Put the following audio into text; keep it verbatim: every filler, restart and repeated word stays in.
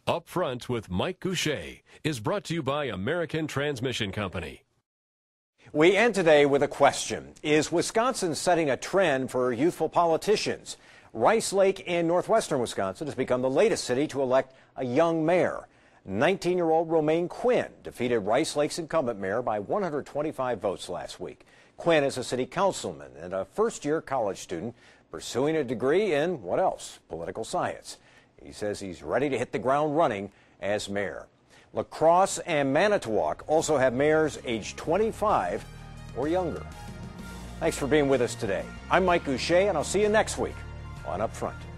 Upfront with Mike Goucher is brought to you by American Transmission Company. We end today with a question. Is Wisconsin setting a trend for youthful politicians? Rice Lake in northwestern Wisconsin has become the latest city to elect a young mayor. nineteen-year-old Romaine Quinn defeated Rice Lake's incumbent mayor by one hundred twenty-five votes last week. Quinn is a city councilman and a first-year college student pursuing a degree in, what else, political science. He says he's ready to hit the ground running as mayor. La Crosse and Manitowoc also have mayors aged twenty-five or younger. Thanks for being with us today. I'm Mike Goucher, and I'll see you next week on Upfront.